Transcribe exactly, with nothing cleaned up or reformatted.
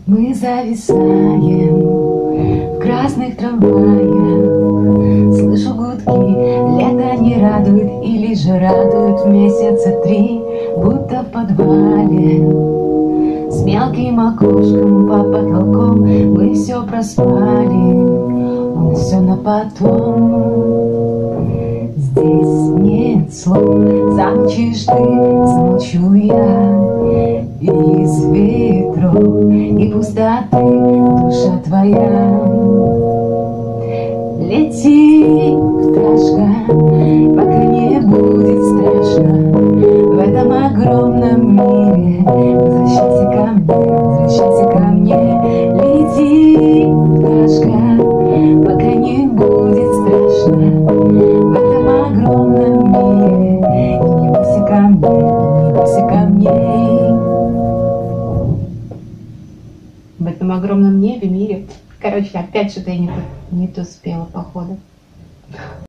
Мы зависаем в красных трамваях. Слышу гудки, лето не радует, или же радует месяца три, будто в подвале. С мелким окошком по потолком мы все проспали, он все на потом. Здесь нет слов, замолчишь ты, замолчу я. Из ветров и пустоты душа твоя. Лети, пташка, пока не будет страшно. В этом огромном мире возвращайся ко мне, возвращайся ко мне. Лети, пташка, пока не будет страшно. В этом огромном мире и не бойся ко мне, и не бойся ко мне. В этом огромном небе, мире. Короче, опять что-то я не, не то спела, походу.